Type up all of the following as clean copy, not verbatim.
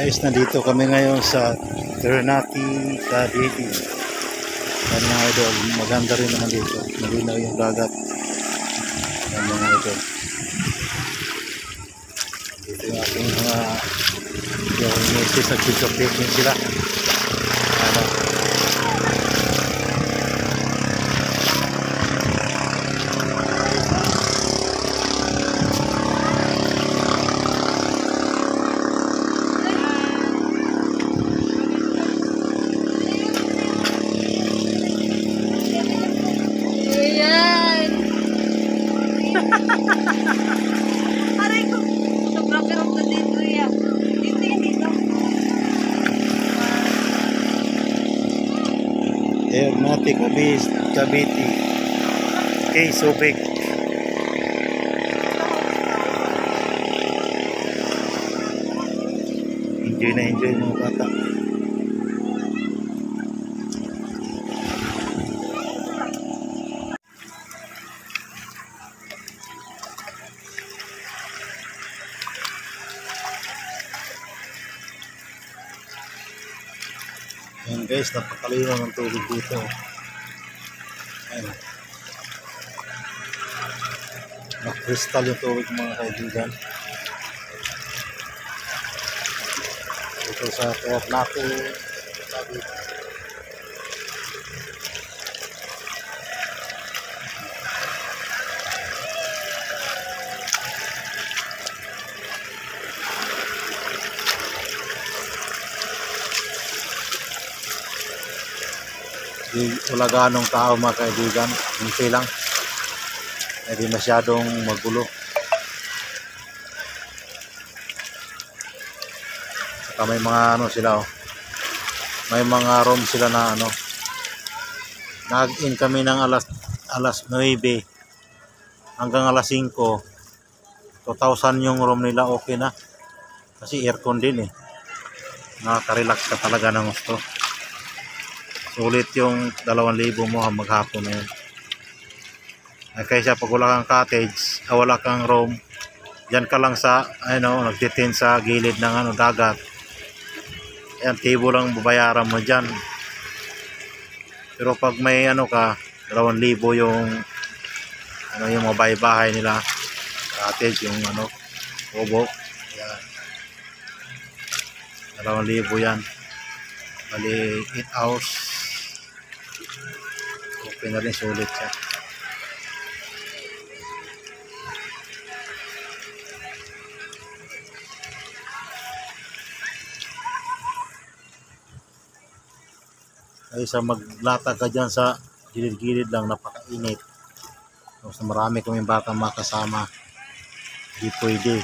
Guys, nandito kami ngayon sa Ternate, Cavite. Yan mga idol, maganda rin naman dito. Malinaw yung dagat. Yan mga idol. Dito yung aking mga yung misis at picture-taking sila. Ano? Aray ko. Sobrang sarap na dito yan. Dito yan dito. Ternate, Cavite. Okay, so big. Enjoy na enjoy mga bata. Ayan guys, napakalinaw ng tubig dito. Ayan. Nakristal yung tubig mga kaibigan. Dito sa Ternate, Cavite. Wala ganong tao mga kaibigan, hindi lang, hindi masyadong magulo. Saka may mga ano sila, oh, may mga room sila na ano, nag-in kami ng alas 9 hanggang alas 5, 2,000 yung room nila, okay na kasi aircon din nakaka-relax ka talaga ng gusto. Sulit yung 2,000 mo maghapon na yun. Ay kaysa pag wala kang cottage, wala kang room, dyan ka lang sa nagtitin sa gilid ng dagat. Ayan, table lang babayaran mo dyan. Pero pag may ka, 2,000 yung yung mga bahay nila, cottage, yung kubo. Ayan. 2,000 yan. Bali 8 hours. Okay na rin, sulit siya. Kaysa maglatag ka dyan sa gilid-gilid lang, napakainit. Tapos marami kaming bata makasama, di pwede.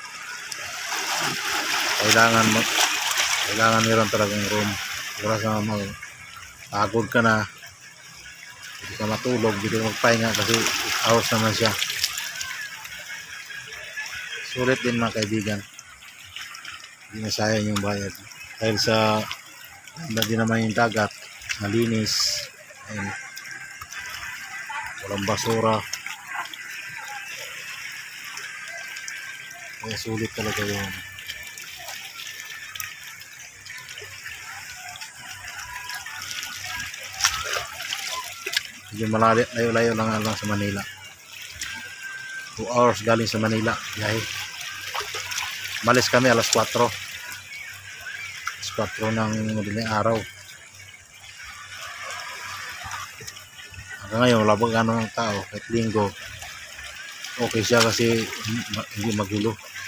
Kailangan meron talagang room. Para sa pagod ka na, hindi ka matulog, hindi ka magpahinga kasi hours naman siya. Sulit din mga kaibigan, hindi masayang yung bayad dahil sa hindi naman yung dagat, malinis, ayun, walang basura, kaya sulit talaga yun. Medyo layo-layo lang sa Manila. 2 hours galing sa Manila biyahe. Malis kami alas 4 ng madaling araw. Hanggang ngayon wala ng tao, kahit linggo okay siya kasi hindi magulo.